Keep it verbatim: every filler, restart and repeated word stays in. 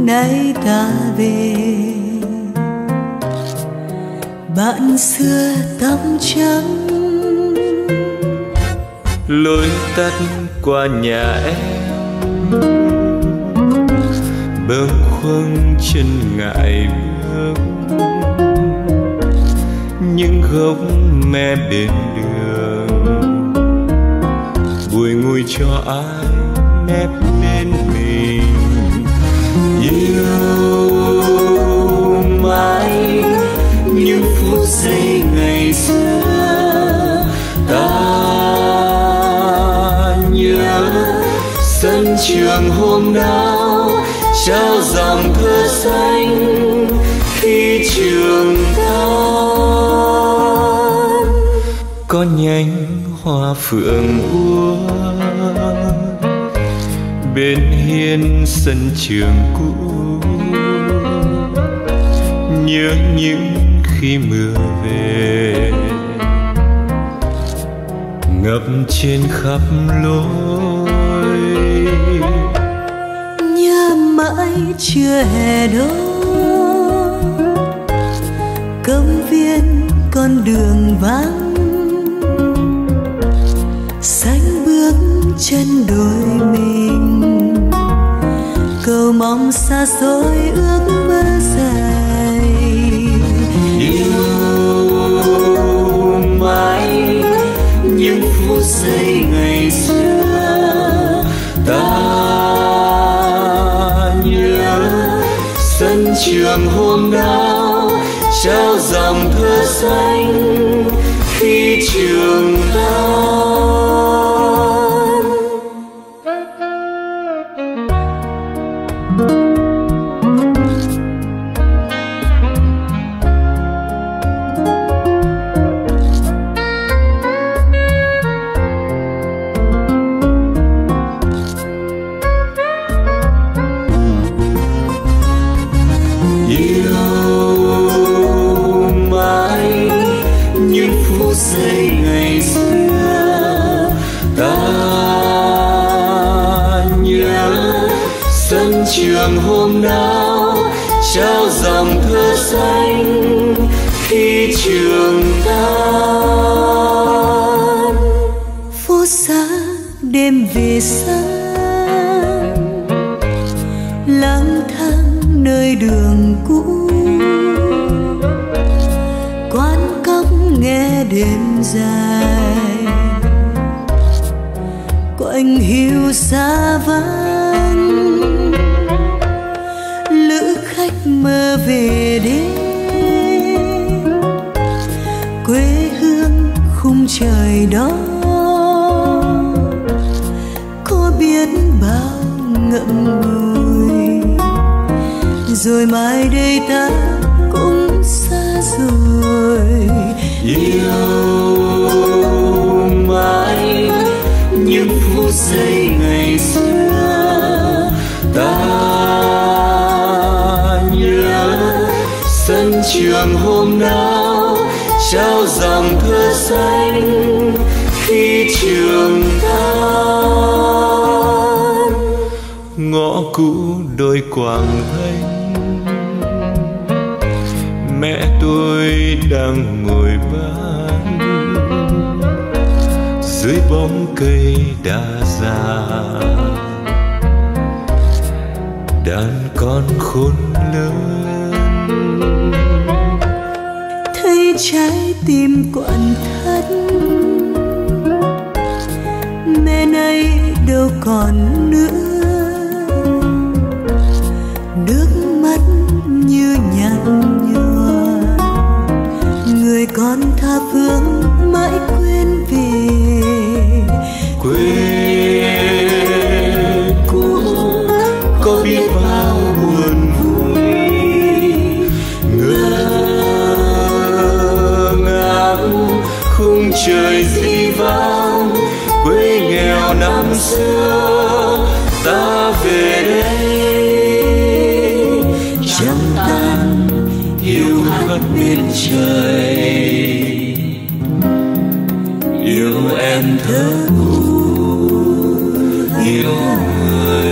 nay ta về. Bạn xưa tóc trắng lối tắt qua nhà em, bâng khuâng chân ngại bước những gốc me bên đường, bùi ngùi cho ai nép bên mình. Yêu mãi những phút giây ngày xưa, ta nhớ sân trường hôm nào trao dòng thơ xanh khi trường tan. Có nhánh hoa phượng úa bên hiên sân trường cũ, nhớ những khi mưa về ngập trên khắp lối. Nhớ mãi chưa hè đó, công viên con đường vắng, xanh bước chân đôi mình, cầu mong xa xôi ước mơ dài. Yêu mãi những phút giây ngày xưa, ta nhớ sân trường hôm nào trao dòng thơ xanh khi trường tan. Giây ngày xưa, ta nhớ sân trường hôm nào trao dòng thơ xanh khi trường tan. Phố xa đêm về xa, lang thang nơi đường cũ, quán cóc nghe đêm dài, quạnh hiu xa vắng, lữ khách mơ về đêm, quê hương khung trời đó có biết bao ngậm ngùi, rồi mai đây ta cũng xa rồi. Yêu mãi những phút giây ngày xưa, ta nhớ sân trường hôm nào trao dòng thơ xanh khi trường tan. Ngõ cũ đôi quàng thanh, mẹ tôi đang ngồi bán dưới bóng cây đa già, đàn con khôn lớn. Thấy trái tim quặn thắt, mẹ nay đâu còn nữa, nước mắt như nhạt nhòa, người con tha phương mãi quên về quê cũ có biết bao buồn vui, ngỡ ngàng khung trời dĩ vãng, quê nghèo năm xưa ta về đây, trăng tan hiu hắt bên trời, yêu em thơ ngủ yêu người.